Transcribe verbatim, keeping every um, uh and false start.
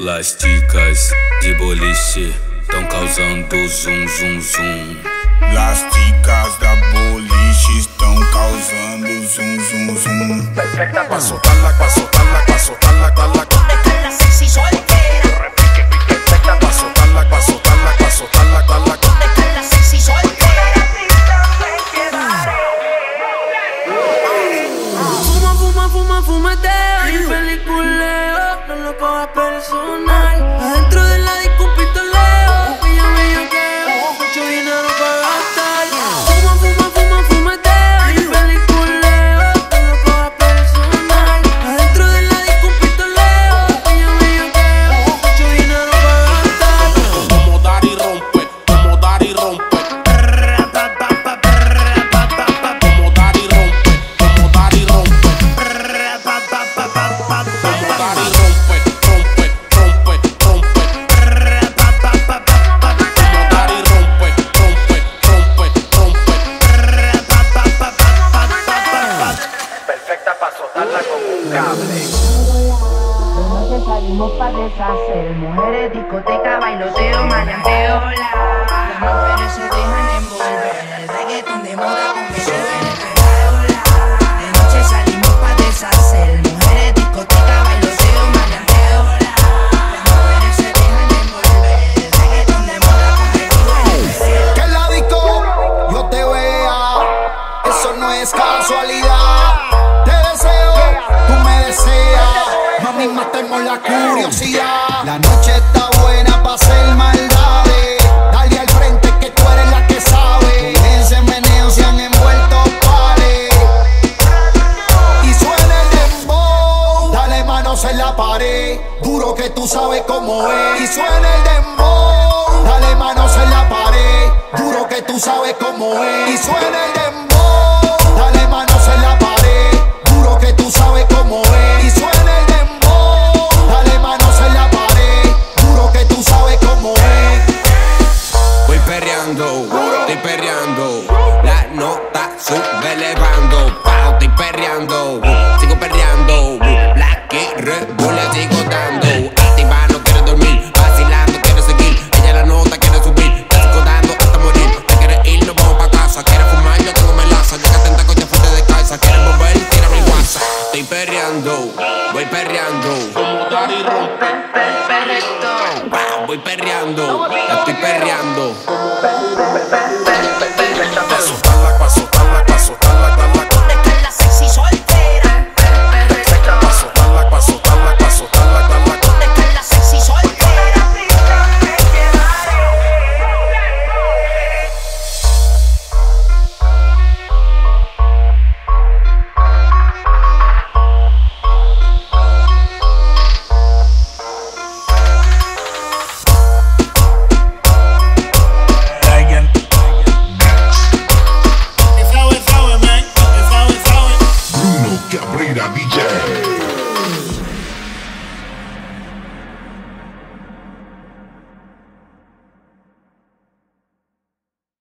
Las ticas de boliche tão causando zum zum zum. Las ticas da boliche estão causando zum zum zum. Pa' soltarla, pa' soltarla, pa' soltarla, pa' la Esta es la sexy soltera. Pa' soltarla, pa' soltarla, pa' soltarla, pa' la Esta es la sexy soltera. Fuma, fuma, fuma, fumeteo y peliculeo. No lo cojas personal. Adentro de la disco un pistoleo. Pilla bellaqueo, mucho dinero para gastar. Fuma, fuma, fuma, fumeteo y peliculeo. No lo cojas personal. Adentro de la disco un pistoleo. Pilla bellaqueo, mucho dinero para gastar. Como dar y rompe, como dar y rompe. Como dar y rompe, como dar y rompe. Como dar y rompe, rompe, rompe, rompe. Como dar y rompe, rompe, rompe, rompe. Perfecta pa' soltarla como un cable. De noche salimos pa' deshacer. Mujeres, discoteca, bailoteo, maleanteo. Las mujeres se dejan envolver. El reggaetón de moda con que se ven. De noche salimos pa' deshacer. Mujeres, discoteca, bailoteo, maleanteo. Las mujeres se dejan envolver. El reggaetón de moda con que se ven. Que en la disco yo te vea, eso no es casualidad. Te deseo, tú me deseas, mami, matemos la curiosidad. La noche está buena pa' hacer maldades. Dale al frente que tú eres la que sabe. Con ese meneo se han envuelto pares. Y suena el dembow, dale manos en la pared. Duro que tú sabes cómo es. Y suena el dembow, dale manos en la pared. Duro que tú sabes cómo es. Y suena el dembow, dale manos en la pared. Duro que tú sabes cómo es. Y suena el dembow, dale manos en la pared. Duro que tú sabes cómo es. Voy perreando, estoy perreando. La nota sube elevando. Pau, estoy perreando, sigo perreando. Black y Red Bull le sigo dando. Activa, no quiere dormir, vacilando, quiere seguir. Ella la nota quiere subir, te sigo dando hasta morir. Te quieres ir, nos vamos pa' casa. Quieres fumar, yo tengo melaza. Llega atenta, coche fuerte de casa. Quieres volver, tira mi WhatsApp. Estoy perreando, voy perreando. Como dar y rompe. Pau, voy perreando, la estoy perreando. Pa' soltarla, pa' soltarla, pa' soltarla, pa' la Esta es la sexy soltera. Pa' soltarla, pa' soltarla, pa' soltarla, pa' la Esta es la sexy soltera. Bruno Cabrera D J.